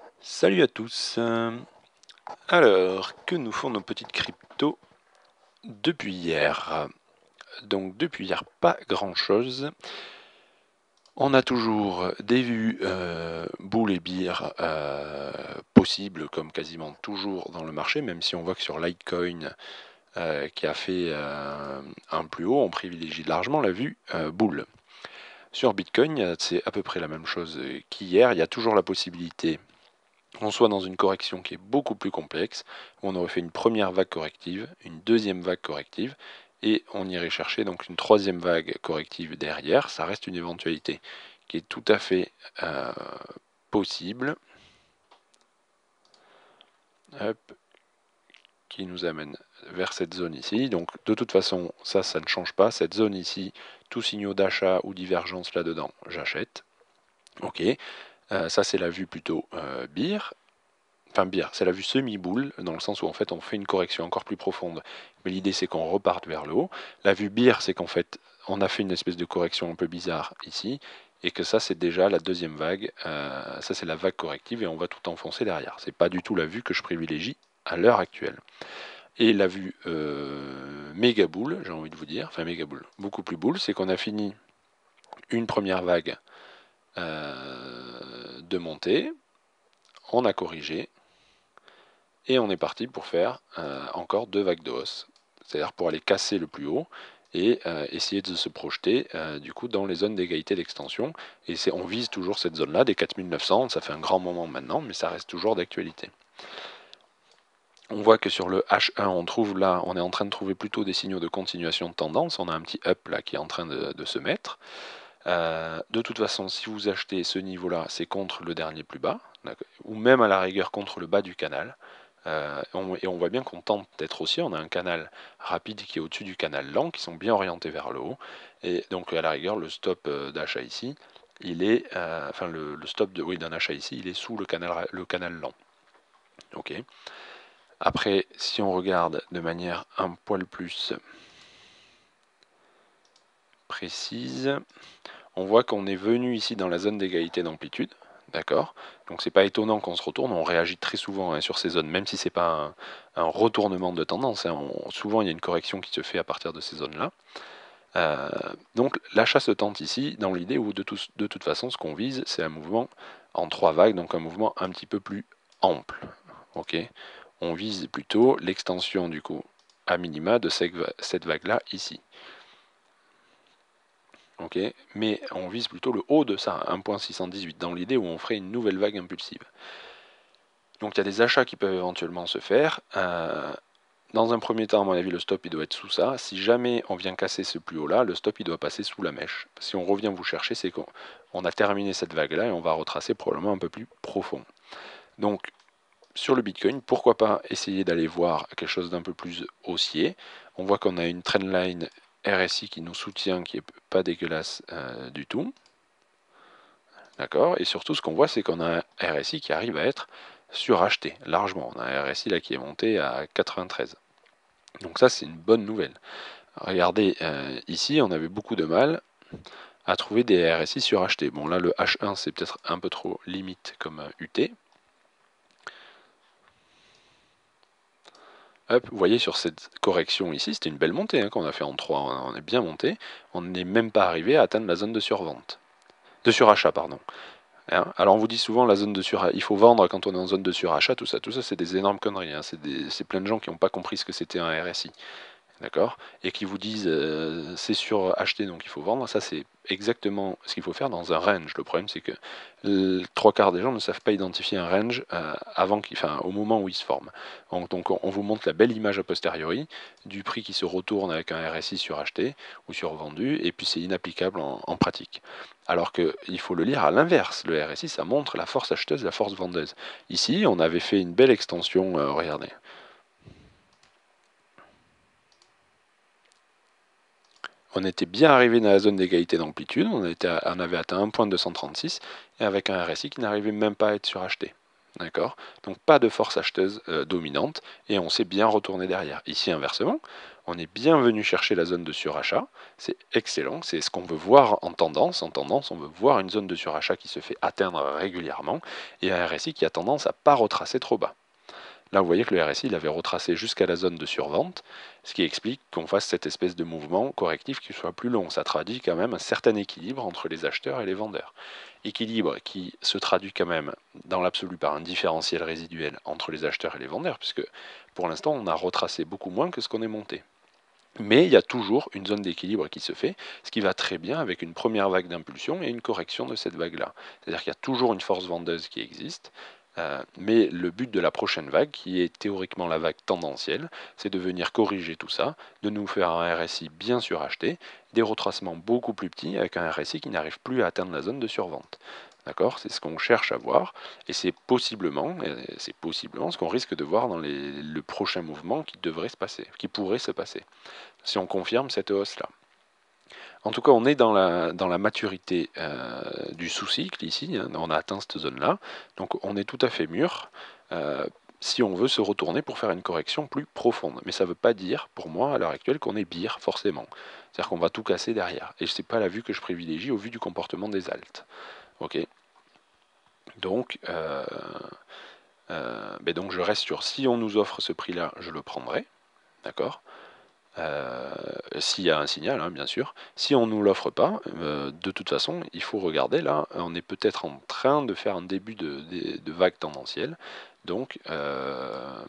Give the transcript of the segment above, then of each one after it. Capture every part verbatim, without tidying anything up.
Salut à tous. Euh, Alors, que nous font nos petites cryptos depuis hier? Donc depuis hier, pas grand-chose. On a toujours des vues euh, bull et bear euh, possibles, comme quasiment toujours dans le marché, même si on voit que sur Litecoin, euh, qui a fait euh, un plus haut, on privilégie largement la vue euh, bull. Sur Bitcoin, c'est à peu près la même chose qu'hier. Il y a toujours la possibilité on soit dans une correction qui est beaucoup plus complexe, où on aurait fait une première vague corrective, une deuxième vague corrective, et on irait chercher donc une troisième vague corrective derrière. Ça reste une éventualité qui est tout à fait euh, possible, hop, qui nous amène vers cette zone ici. Donc de toute façon, ça, ça ne change pas. Cette zone ici, tout signaux d'achat ou divergence là-dedans, j'achète. Ok, euh, ça c'est la vue plutôt euh, bear. Enfin bien, c'est la vue semi-boule, dans le sens où en fait on fait une correction encore plus profonde. Mais l'idée c'est qu'on reparte vers le haut. La vue bear, c'est qu'en fait on a fait une espèce de correction un peu bizarre ici, et que ça c'est déjà la deuxième vague. Euh, ça c'est la vague corrective et on va tout enfoncer derrière. C'est pas du tout la vue que je privilégie à l'heure actuelle. Et la vue euh, méga boule, j'ai envie de vous dire, enfin méga boule, beaucoup plus boule, c'est qu'on a fini une première vague euh, de montée, on a corrigé, et on est parti pour faire euh, encore deux vagues de hausse, c'est-à-dire pour aller casser le plus haut et euh, essayer de se projeter euh, du coup dans les zones d'égalité d'extension. Et c'est, on vise toujours cette zone-là, des quatre mille neuf cents, ça fait un grand moment maintenant, mais ça reste toujours d'actualité. On voit que sur le H un, on trouve là, on est en train de trouver plutôt des signaux de continuation de tendance. On a un petit up là qui est en train de, de se mettre. Euh, de toute façon, si vous achetez ce niveau-là, c'est contre le dernier plus bas, ou même à la rigueur contre le bas du canal. Euh, on, et on voit bien qu'on tente d'être aussi, on a un canal rapide qui est au-dessus du canal lent, qui sont bien orientés vers le haut. Et donc à la rigueur, le stop euh, d'achat ici, il est, euh, enfin le, le stop de, oui, d'un achat ici, il est sous le canal, le canal lent. Ok. Après, si on regarde de manière un poil plus précise, on voit qu'on est venu ici dans la zone d'égalité d'amplitude, d'accord? Donc c'est pas étonnant qu'on se retourne, on réagit très souvent hein, sur ces zones, même si c'est pas un, un, retournement de tendance, hein, on, souvent il y a une correction qui se fait à partir de ces zones-là. Euh, donc l'achat se tente ici dans l'idée où de, tout, de toute façon ce qu'on vise c'est un mouvement en trois vagues, donc un mouvement un petit peu plus ample. Ok, on vise plutôt l'extension du coup à minima de cette, cette vague-là ici. Ok, mais on vise plutôt le haut de ça, un virgule six cent dix-huit, dans l'idée où on ferait une nouvelle vague impulsive. Donc il y a des achats qui peuvent éventuellement se faire. Euh, dans un premier temps, à mon avis, le stop il doit être sous ça. Si jamais on vient casser ce plus haut-là, le stop il doit passer sous la mèche. Si on revient vous chercher, c'est qu'on on a terminé cette vague-là et on va retracer probablement un peu plus profond. Donc sur le Bitcoin, pourquoi pas essayer d'aller voir quelque chose d'un peu plus haussier. On voit qu'on a une trendline R S I qui nous soutient, qui est pas dégueulasse euh, du tout. D'accord. Et surtout, ce qu'on voit, c'est qu'on a un R S I qui arrive à être suracheté largement. On a un R S I là qui est monté à quatre-vingt-treize. Donc ça, c'est une bonne nouvelle. Regardez, euh, ici, on avait beaucoup de mal à trouver des R S I surachetés. Bon, là, le H un, c'est peut-être un peu trop limite comme U T. Hop, vous voyez sur cette correction ici, c'était une belle montée hein, qu'on a fait en trois. On est bien monté. On n'est même pas arrivé à atteindre la zone de survente. De surachat, pardon. Hein. Alors on vous dit souvent la zone de surachat, il faut vendre quand on est en zone de surachat, tout ça, tout ça c'est des énormes conneries, hein. C'est plein de gens qui n'ont pas compris ce que c'était un R S I, d'accord? Et qui vous disent euh, c'est suracheté donc il faut vendre, ça c'est exactement ce qu'il faut faire dans un range. Le problème c'est que le trois quarts des gens ne savent pas identifier un range euh, avant qu'il, enfin, au moment où il se forme. Donc, donc on vous montre la belle image a posteriori du prix qui se retourne avec un R S I suracheté ou survendu, et puis c'est inapplicable en, en pratique. Alors qu'il faut le lire à l'inverse. Le R S I, ça montre la force acheteuse, la force vendeuse. Ici, on avait fait une belle extension, euh, regardez. On était bien arrivé dans la zone d'égalité d'amplitude, on, était à- on avait atteint un virgule deux cent trente-six, et avec un R S I qui n'arrivait même pas à être suracheté. D'accord? Donc pas de force acheteuse euh, dominante et on s'est bien retourné derrière. Ici inversement, on est bien venu chercher la zone de surachat, c'est excellent, c'est ce qu'on veut voir en tendance. En tendance, on veut voir une zone de surachat qui se fait atteindre régulièrement et un R S I qui a tendance à pas retracer trop bas. Là, vous voyez que le R S I il avait retracé jusqu'à la zone de survente, ce qui explique qu'on fasse cette espèce de mouvement correctif qui soit plus long. Ça traduit quand même un certain équilibre entre les acheteurs et les vendeurs. Équilibre qui se traduit quand même dans l'absolu par un différentiel résiduel entre les acheteurs et les vendeurs, puisque pour l'instant, on a retracé beaucoup moins que ce qu'on est monté. Mais il y a toujours une zone d'équilibre qui se fait, ce qui va très bien avec une première vague d'impulsion et une correction de cette vague-là. C'est-à-dire qu'il y a toujours une force vendeuse qui existe, euh, mais le but de la prochaine vague, qui est théoriquement la vague tendancielle, c'est de venir corriger tout ça, de nous faire un R S I bien suracheté, des retracements beaucoup plus petits avec un R S I qui n'arrive plus à atteindre la zone de survente. D'accord? C'est ce qu'on cherche à voir, et c'est possiblement, c'est possiblement ce qu'on risque de voir dans les, le prochain mouvement qui devrait se passer, qui pourrait se passer si on confirme cette hausse-là. En tout cas, on est dans la, dans la maturité euh, du sous-cycle ici, hein, on a atteint cette zone-là, donc on est tout à fait mûr euh, si on veut se retourner pour faire une correction plus profonde. Mais ça ne veut pas dire, pour moi, à l'heure actuelle, qu'on est bear, forcément. C'est-à-dire qu'on va tout casser derrière. Et ce n'est pas la vue que je privilégie au vu du comportement des altes. Ok. Donc, euh, euh, ben donc je reste sur, si on nous offre ce prix-là, je le prendrai. D'accord. Euh, s'il y a un signal, hein, bien sûr. Si on ne nous l'offre pas, euh, de toute façon, il faut regarder là, on est peut-être en train de faire un début de, de, de vague tendancielle. Donc, euh,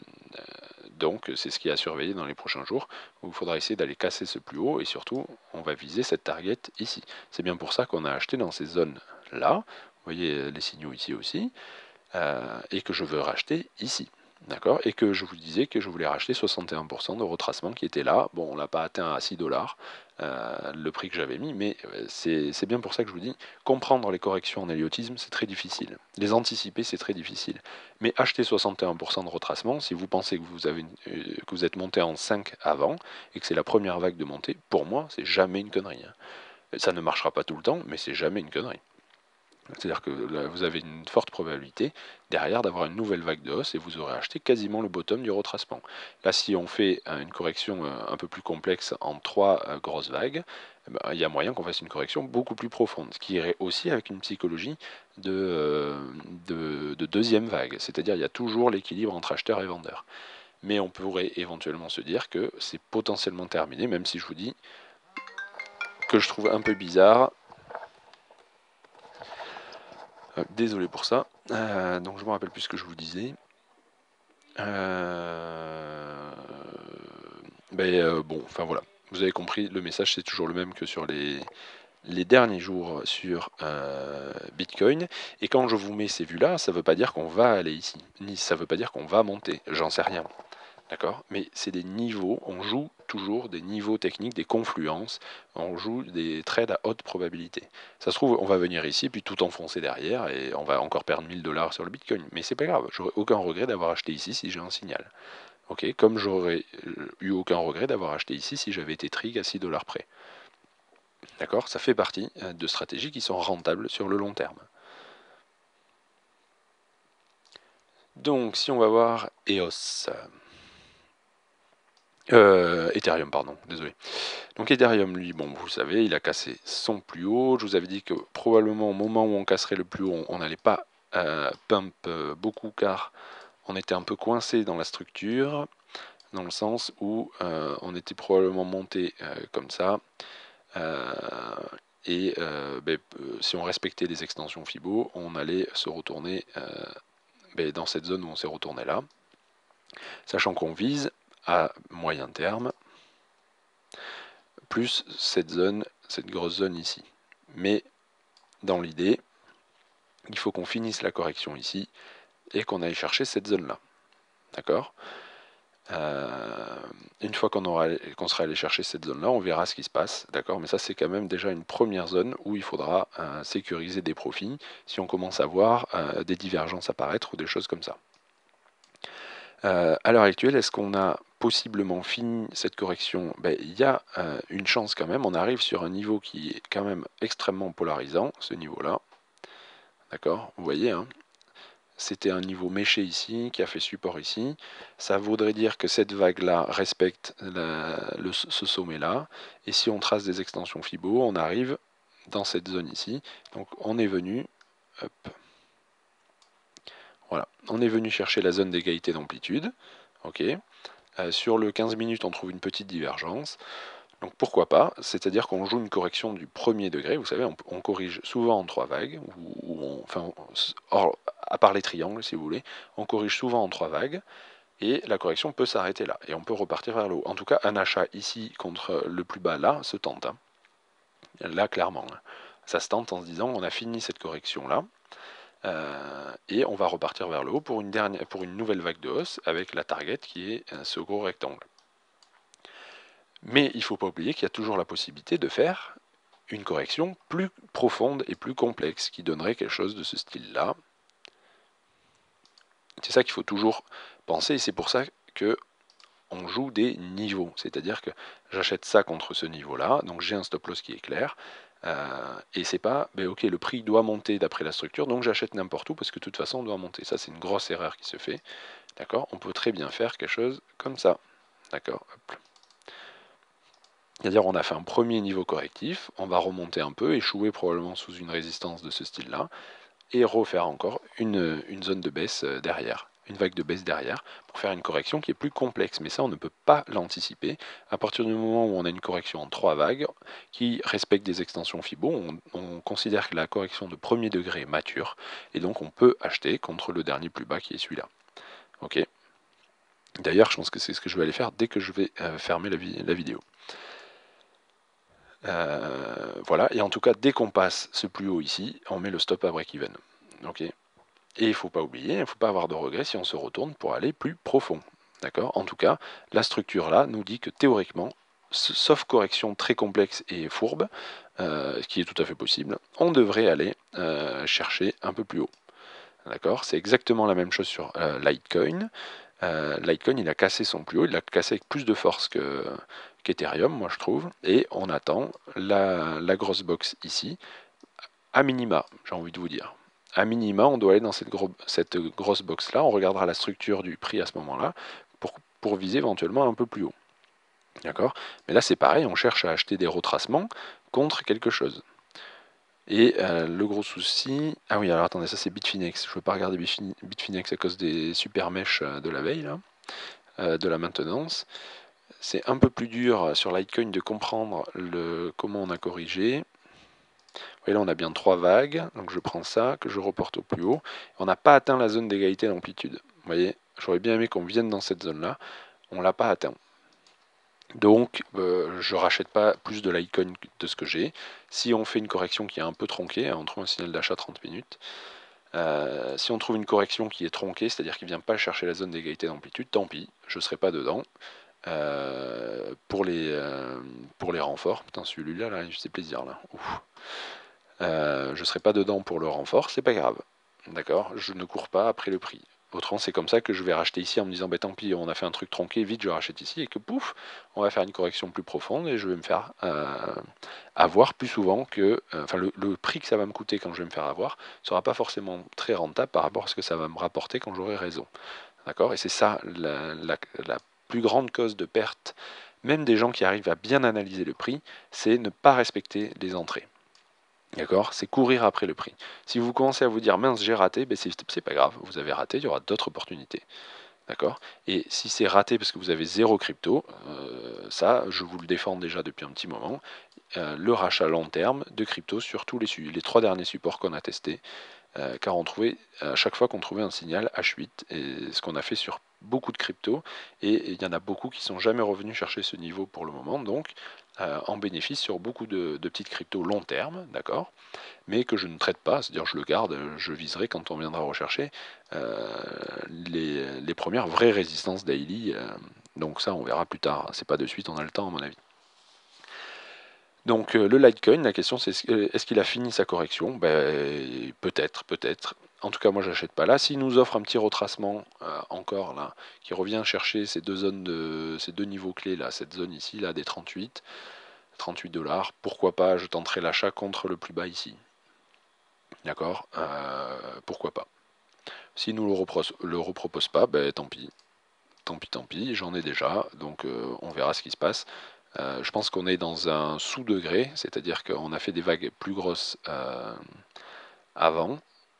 donc c'est ce qui est à surveiller dans les prochains jours, où il faudra essayer d'aller casser ce plus haut, et surtout, on va viser cette target ici. C'est bien pour ça qu'on a acheté dans ces zones-là, vous voyez les signaux ici aussi, euh, et que je veux racheter ici. D'accord. Et que je vous disais que je voulais racheter soixante et un pour cent de retracement qui était là. Bon, on l'a pas atteint à six dollars, euh, le prix que j'avais mis, mais c'est bien pour ça que je vous dis, comprendre les corrections en héliotisme, c'est très difficile. Les anticiper, c'est très difficile. Mais acheter soixante et un pour cent de retracement, si vous pensez que vous, avez une, euh, que vous êtes monté en cinq avant, et que c'est la première vague de montée, pour moi, c'est jamais une connerie. Hein. Ça ne marchera pas tout le temps, mais c'est jamais une connerie. C'est-à-dire que là, vous avez une forte probabilité derrière d'avoir une nouvelle vague de hausse et vous aurez acheté quasiment le bottom du retracement. Là, si on fait une correction un peu plus complexe en trois grosses vagues, il ben, y a moyen qu'on fasse une correction beaucoup plus profonde, ce qui irait aussi avec une psychologie de, de, de deuxième vague. C'est-à-dire il y a toujours l'équilibre entre acheteurs et vendeurs. Mais on pourrait éventuellement se dire que c'est potentiellement terminé, même si je vous dis que je trouve un peu bizarre. Euh, désolé pour ça. Euh, donc je me rappelle plus ce que je vous disais. Euh... Ben, euh, bon, enfin voilà. Vous avez compris, le message c'est toujours le même que sur les, les derniers jours sur euh, Bitcoin. Et quand je vous mets ces vues-là, ça ne veut pas dire qu'on va aller ici. Ni ça ne veut pas dire qu'on va monter. J'en sais rien. D'accord? Mais c'est des niveaux, on joue toujours des niveaux techniques, des confluences, on joue des trades à haute probabilité. Ça se trouve, on va venir ici, puis tout enfoncer derrière, et on va encore perdre mille dollars sur le Bitcoin. Mais c'est pas grave, j'aurais aucun regret d'avoir acheté ici si j'ai un signal. Ok? Comme j'aurais eu aucun regret d'avoir acheté ici si j'avais été trig à six dollars près. D'accord? Ça fait partie de stratégies qui sont rentables sur le long terme. Donc, si on va voir E O S. Euh, Ethereum, pardon, désolé. Donc Ethereum, lui, bon, vous le savez, il a cassé son plus haut. Je vous avais dit que probablement au moment où on casserait le plus haut, on n'allait pas euh, pump euh, beaucoup car on était un peu coincé dans la structure, dans le sens où euh, on était probablement monté euh, comme ça. Euh, et euh, ben, si on respectait les extensions Fibo, on allait se retourner euh, ben, dans cette zone où on s'est retourné là. Sachant qu'on vise à moyen terme plus cette zone, cette grosse zone ici. Mais dans l'idée, il faut qu'on finisse la correction ici et qu'on aille chercher cette zone-là. D'accord euh, Une fois qu'on aura, qu'on sera allé chercher cette zone-là, on verra ce qui se passe. D'accord Mais ça, c'est quand même déjà une première zone où il faudra euh, sécuriser des profits si on commence à voir euh, des divergences apparaître ou des choses comme ça. Euh, à l'heure actuelle, est-ce qu'on a possiblement fini cette correction? Ben, il y a euh, une chance quand même, on arrive sur un niveau qui est quand même extrêmement polarisant, ce niveau-là. D'accord? Vous voyez, hein, c'était un niveau méché ici, qui a fait support ici. Ça voudrait dire que cette vague-là respecte la, le, ce sommet-là. Et si on trace des extensions Fibo, on arrive dans cette zone ici. Donc on est venu, hop, voilà, on est venu chercher la zone d'égalité d'amplitude. Ok. Euh, sur le quinze minutes, on trouve une petite divergence. Donc pourquoi pas, c'est-à-dire qu'on joue une correction du premier degré, vous savez, on, on corrige souvent en trois vagues, ou, ou on, enfin, or, à part les triangles si vous voulez, on corrige souvent en trois vagues, et la correction peut s'arrêter là, et on peut repartir vers le haut. En tout cas, un achat ici contre le plus bas là se tente. Hein. Là, clairement. Hein. Ça se tente en se disant, on a fini cette correction-là, euh, et on va repartir vers le haut pour une, dernière, pour une nouvelle vague de hausse, avec la target qui est ce gros rectangle. Mais il ne faut pas oublier qu'il y a toujours la possibilité de faire une correction plus profonde et plus complexe, qui donnerait quelque chose de ce style-là. C'est ça qu'il faut toujours penser, et c'est pour ça que on joue des niveaux. C'est-à-dire que j'achète ça contre ce niveau-là, donc j'ai un stop-loss qui est clair, euh, et c'est pas, ben ok, le prix doit monter d'après la structure, donc j'achète n'importe où, parce que de toute façon, on doit monter. Ça, c'est une grosse erreur qui se fait. D'accord. On peut très bien faire quelque chose comme ça. D'accord. C'est-à-dire on a fait un premier niveau correctif, on va remonter un peu, échouer probablement sous une résistance de ce style-là, et refaire encore une, une zone de baisse derrière, une vague de baisse derrière, pour faire une correction qui est plus complexe. Mais ça, on ne peut pas l'anticiper. À partir du moment où on a une correction en trois vagues, qui respecte des extensions Fibo, on, on considère que la correction de premier degré est mature, et donc on peut acheter contre le dernier plus bas qui est celui-là. Ok. D'ailleurs, je pense que c'est ce que je vais aller faire dès que je vais euh, fermer la, vi la vidéo. Euh, voilà, et en tout cas, dès qu'on passe ce plus haut ici, on met le stop à break-even. Ok. Et il ne faut pas oublier, il ne faut pas avoir de regrets si on se retourne pour aller plus profond. D'accord. En tout cas, la structure là nous dit que théoriquement, sauf correction très complexe et fourbe, euh, ce qui est tout à fait possible, on devrait aller euh, chercher un peu plus haut. D'accord. C'est exactement la même chose sur euh, Litecoin. Euh, Litecoin, il a cassé son plus haut, il l'a cassé avec plus de force que qu'Ethereum, moi je trouve, et on attend la, la grosse box ici, à minima, j'ai envie de vous dire. À minima, on doit aller dans cette, gros, cette grosse box-là, on regardera la structure du prix à ce moment-là, pour, pour viser éventuellement un peu plus haut. D'accord. Mais là c'est pareil, on cherche à acheter des retracements contre quelque chose. Et euh, le gros souci... Ah oui, alors attendez, ça c'est Bitfinex. Je ne veux pas regarder Bitfinex à cause des super mèches de la veille, là, euh, de la maintenance. C'est un peu plus dur sur Litecoin de comprendre le, comment on a corrigé. Vous voyez là, on a bien trois vagues. Donc je prends ça, que je reporte au plus haut. On n'a pas atteint la zone d'égalité d'amplitude. Vous voyez, j'aurais bien aimé qu'on vienne dans cette zone-là. On ne l'a pas atteint. Donc, euh, je ne rachète pas plus de Litecoin de ce que j'ai. Si on fait une correction qui est un peu tronquée, on trouve un signal d'achat trente minutes. Euh, si on trouve une correction qui est tronquée, c'est-à-dire qui ne vient pas chercher la zone d'égalité d'amplitude, tant pis, je ne serai pas dedans. Euh, pour, les, euh, pour les renforts, putain celui-là, là, il fait plaisir là. Euh, je ne serai pas dedans pour le renfort, c'est pas grave. D'accord. Je ne cours pas après le prix. Autrement, c'est comme ça que je vais racheter ici en me disant, bah, tant pis, on a fait un truc tronqué, vite, je rachète ici, et que pouf, on va faire une correction plus profonde, et je vais me faire euh, avoir plus souvent que... Euh, enfin, le, le prix que ça va me coûter quand je vais me faire avoir ne sera pas forcément très rentable par rapport à ce que ça va me rapporter quand j'aurai raison. D'accord. Et c'est ça, la, la, la plus grande cause de perte, même des gens qui arrivent à bien analyser le prix, c'est ne pas respecter les entrées. D'accord. C'est courir après le prix. Si vous commencez à vous dire mince j'ai raté, ben c'est pas grave, vous avez raté, il y aura d'autres opportunités. D'accord. Et si c'est raté parce que vous avez zéro crypto, euh, ça je vous le défends déjà depuis un petit moment, euh, le rachat long terme de crypto sur tous les, les trois derniers supports qu'on a testés, euh, car on trouvait à chaque fois qu'on trouvait un signal H huit, et ce qu'on a fait sur beaucoup de cryptos, et il y en a beaucoup qui sont jamais revenus chercher ce niveau pour le moment, donc euh, en bénéfice sur beaucoup de, de petites cryptos long terme, d'accord, mais que je ne traite pas, c'est-à-dire je le garde, je viserai quand on viendra rechercher euh, les, les premières vraies résistances daily, euh, donc ça on verra plus tard, c'est pas de suite, on a le temps à mon avis. Donc euh, le Litecoin, la question c'est est-ce qu'il a fini sa correction? Ben, peut-être, peut-être. En tout cas, moi j'achète pas là. S'il nous offre un petit retracement euh, encore là, qui revient chercher ces deux zones de ces deux niveaux clés là, cette zone ici là des trente-huit, trente-huit dollars, pourquoi pas? Je tenterai l'achat contre le plus bas ici. D'accord? euh, Pourquoi pas? S'il nous le, repros le repropose pas, ben tant pis. Tant pis, tant pis, j'en ai déjà, donc euh, on verra ce qui se passe. Euh, je pense qu'on est dans un sous-degré, c'est-à-dire qu'on a fait des vagues plus grosses euh, avant.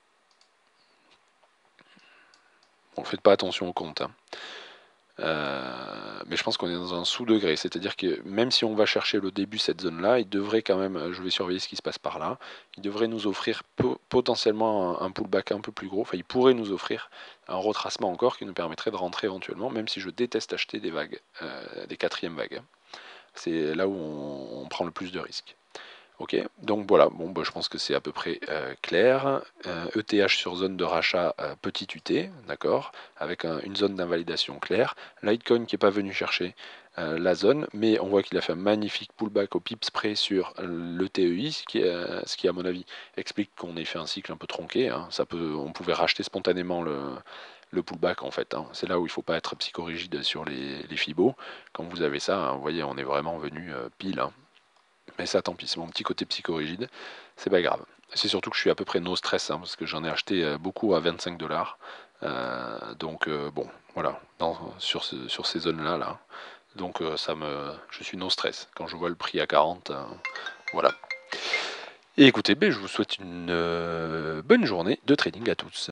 Bon, faites pas attention au compte, hein. Euh, mais je pense qu'on est dans un sous-degré, c'est-à-dire que même si on va chercher le début cette zone-là, il devrait quand même, je vais surveiller ce qui se passe par là, il devrait nous offrir po potentiellement un, un pullback un peu plus gros, enfin il pourrait nous offrir un retracement encore qui nous permettrait de rentrer éventuellement, même si je déteste acheter des vagues, euh, des quatrièmes vagues. C'est là où on, on prend le plus de risques. Ok, donc voilà, bon, bah, je pense que c'est à peu près euh, clair. Euh, E T H sur zone de rachat euh, petit U T, d'accord, avec un, une zone d'invalidation claire. Litecoin qui n'est pas venu chercher euh, la zone, mais on voit qu'il a fait un magnifique pullback au pips près sur le T E I, ce qui, euh, ce qui à mon avis explique qu'on ait fait un cycle un peu tronqué. Hein. Ça peut, on pouvait racheter spontanément le, le pullback en fait. Hein. C'est là où il ne faut pas être psychorigide sur les, les Fibos. Quand vous avez ça, hein, vous voyez, on est vraiment venu euh, pile. Hein. Mais ça, tant pis, c'est mon petit côté psychorigide, c'est pas grave. C'est surtout que je suis à peu près no stress, hein, parce que j'en ai acheté euh, beaucoup à vingt-cinq dollars. Euh, donc euh, bon, voilà, dans, sur, ce, sur ces zones-là, là. Donc euh, ça me, je suis no stress. Quand je vois le prix à quarante, euh, voilà. Et écoutez, ben, je vous souhaite une euh, bonne journée de trading à tous.